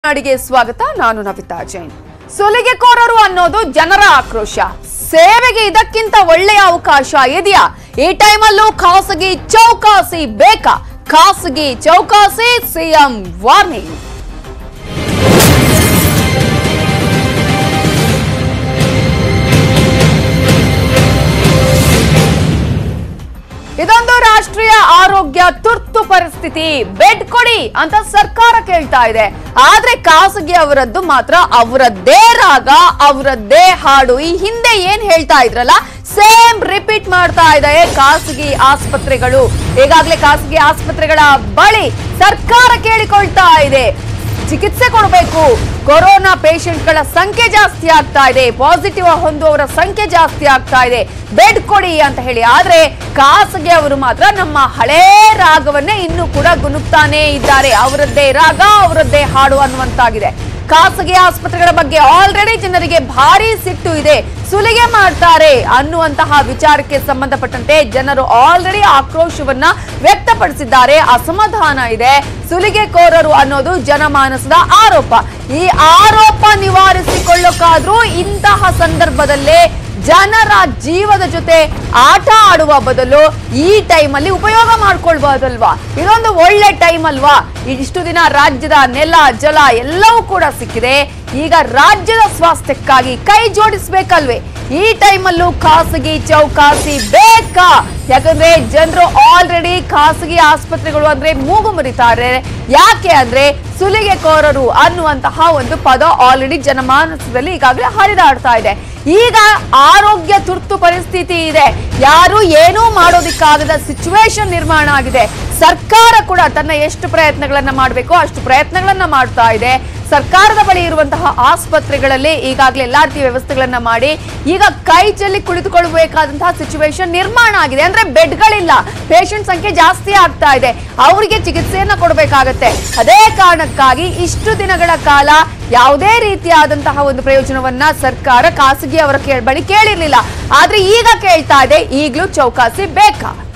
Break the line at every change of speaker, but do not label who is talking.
ನಾಡಿಗೆ ಸ್ವಾಗತ. ನಾನು ನವಿತಾ ಜೈನ್. ಸುಲಿಗೆಕೋರರು ಅನ್ನೋದು ಜನರ ಆಕ್ರೋಶ. ಸೇವೆಗೆ ಇದಕ್ಕಿಂತ ಒಳ್ಳೆಯ ಅವಕಾಶ ಇದೆಯಾ? ಈ ಟೈಮಲ್ಲೂ ಖಾಸಗಿ ಚೌಕಾಸಿ ಬೇಕಾ? ಖಾಸಗಿ ಚೌಕಾಸಿ, ಸಿಎಂ ವಾರ್ನಿಂಗ್. ಇದೊಂದು ರಾಷ್ಟ್ರೀಯ ಆರೋಗ್ಯ ತುರ್ತು ಪರಿಸ್ಥಿತಿ. ಬೆಡ್ ಕೊಡಿ ಅಂತ ಸರ್ಕಾರ ಕೇಳ್ತಾ ಇದೆ. ಆದ್ರೆ ಖಾಸಗಿ ಅವರದ್ದು ಮಾತ್ರ ಅವರದ್ದೇ ರಾಗ, ಅವರದ್ದೇ ಹಾಡು. ಈ ಹಿಂದೆ ಏನ್ ಹೇಳ್ತಾ ಇದ್ರಲ್ಲ, ಸೇಮ್ ರಿಪೀಟ್ ಮಾಡ್ತಾ ಇದೆ ಖಾಸಗಿ ಆಸ್ಪತ್ರೆಗಳು. ಈಗಾಗಲೇ ಖಾಸಗಿ ಆಸ್ಪತ್ರೆಗಳ ಬಳಿ ಸರ್ಕಾರ ಕೇಳಿಕೊಳ್ತಾ ಇದೆ, ಚಿಕಿತ್ಸೆ ಕೊಡಬೇಕು. ಕೊರೋನಾ ಪೇಷಂಟ್ಗಳ ಸಂಖ್ಯೆ ಜಾಸ್ತಿ ಆಗ್ತಾ ಇದೆ, ಪಾಸಿಟಿವ್ ಹೊಂದುವವರ ಸಂಖ್ಯೆ ಜಾಸ್ತಿ ಆಗ್ತಾ ಇದೆ, ಬೆಡ್ ಕೊಡಿ ಅಂತ ಹೇಳಿ. ಆದ್ರೆ ಖಾಸಗಿ ಅವರು ಮಾತ್ರ ನಮ್ಮ ಹಳೇ ರಾಗವನ್ನೇ ಇನ್ನೂ ಕೂಡ ಗುನುಗ್ತಾನೆ ಇದ್ದಾರೆ. ಅವರದ್ದೇ ರಾಗ, ಅವರದ್ದೇ ಹಾಡು ಅನ್ನುವಂತಾಗಿದೆ. ಖಾಸಗಿ ಆಸ್ಪತ್ರೆಗಳ ಬಗ್ಗೆ ಆಲ್ರೆಡಿ ಜನರಿಗೆ ಭಾರಿ ಸಿಟ್ಟು ಇದೆ. ಸುಲಿಗೆ ಮಾಡ್ತಾರೆ ಅನ್ನುವಂತಹ ವಿಚಾರಕ್ಕೆ ಸಂಬಂಧಪಟ್ಟಂತೆ ಜನರು ಆಲ್ರೆಡಿ ಆಕ್ರೋಶವನ್ನ ವ್ಯಕ್ತಪಡಿಸಿದ್ದಾರೆ. ಅಸಮಾಧಾನ ಇದೆ. ಸುಲಿಗೆಕೋರರು ಅನ್ನೋದು ಜನಮಾನಸದ ಆರೋಪ. ಈ ಆರೋಪ ನಿವಾರಿಸಿಕೊಳ್ಳೋಕಾದ್ರೂ ಇಂತಹ ಸಂದರ್ಭದಲ್ಲೇ ಜನರ ಜೀವದ ಜೊತೆ ಆಟ ಆಡುವ ಬದಲು ಈ ಟೈಮಲ್ಲಿ ಉಪಯೋಗ ಮಾಡ್ಕೊಳ್ಬಹುದಲ್ವಾ? ಇದೊಂದು ಒಳ್ಳೆ ಟೈಮ್ ಅಲ್ವಾ? ಇಷ್ಟು ದಿನ ರಾಜ್ಯದ ನೆಲ ಜಲ ಎಲ್ಲವೂ ಕೂಡ ಸಿಕ್ಕಿದೆ. ಈಗ ರಾಜ್ಯದ ಸ್ವಾಸ್ಥ್ಯಕ್ಕಾಗಿ ಕೈ ಜೋಡಿಸ್ಬೇಕಲ್ವೇ? ಈ ಟೈಮಲ್ಲೂ ಖಾಸಗಿ ಚೌಕಾಸಿ ಬೇಕಾ? ಯಾಕಂದ್ರೆ ಜನರು ಆಲ್ರೆಡಿ ಖಾಸಗಿ ಆಸ್ಪತ್ರೆಗಳು ಅಂದ್ರೆ ಮೂಗು ಮುರಿತಾರೆ. ಯಾಕೆ ಅಂದ್ರೆ ಸುಲಿಗೆಕೋರರು ಅನ್ನುವಂತಹ ಒಂದು ಪದ ಆಲ್ರೆಡಿ ಜನಮಾನಸದಲ್ಲಿ ಈಗಾಗಲೇ ಹರಿದಾಡ್ತಾ ಇದೆ. ಈಗ ಆರೋಗ್ಯ ತುರ್ತು ಪರಿಸ್ಥಿತಿ ಇದೆ. ಯಾರು ಏನೂ ಮಾಡೋದಿಕ್ಕಾಗದ ಸಿಚುವೇಶನ್ ನಿರ್ಮಾಣ ಆಗಿದೆ. ಸರ್ಕಾರ ಕೂಡ ತನ್ನ ಎಷ್ಟು ಪ್ರಯತ್ನಗಳನ್ನ ಮಾಡಬೇಕೋ ಅಷ್ಟು ಪ್ರಯತ್ನಗಳನ್ನ ಮಾಡ್ತಾ ಇದೆ. ಸರ್ಕಾರದ ಬಳಿ ಇರುವಂತಹ ಆಸ್ಪತ್ರೆಗಳಲ್ಲಿ ಈಗಾಗಲೇ ಎಲ್ಲಾ ರೀತಿಯ ವ್ಯವಸ್ಥೆಗಳನ್ನ ಮಾಡಿ ಈಗ ಕೈ ಚೆಲ್ಲಿ ಕುಳಿತುಕೊಳ್ಳಬೇಕಾದಂತಹ ಸಿಚುವೇಶನ್ ನಿರ್ಮಾಣ ಆಗಿದೆ. ಅಂದ್ರೆ ಬೆಡ್ಗಳಿಲ್ಲ, ಪೇಷಂಟ್ ಸಂಖ್ಯೆ ಜಾಸ್ತಿ ಆಗ್ತಾ ಇದೆ, ಅವರಿಗೆ ಚಿಕಿತ್ಸೆಯನ್ನ ಕೊಡಬೇಕಾಗತ್ತೆ. ಅದೇ ಕಾರಣಕ್ಕಾಗಿ ಇಷ್ಟು ದಿನಗಳ ಕಾಲ ಯಾವುದೇ ರೀತಿಯಾದಂತಹ ಒಂದು ಪ್ರಯೋಜನವನ್ನ ಸರ್ಕಾರ ಖಾಸಗಿ ಅವರ ಬಳಿ ಕೇಳಿರ್ಲಿಲ್ಲ. ಆದ್ರೆ ಈಗ ಕೇಳ್ತಾ ಇದೆ, ಈಗಲೂ ಚೌಕಾಸಿ ಬೇಕಾ?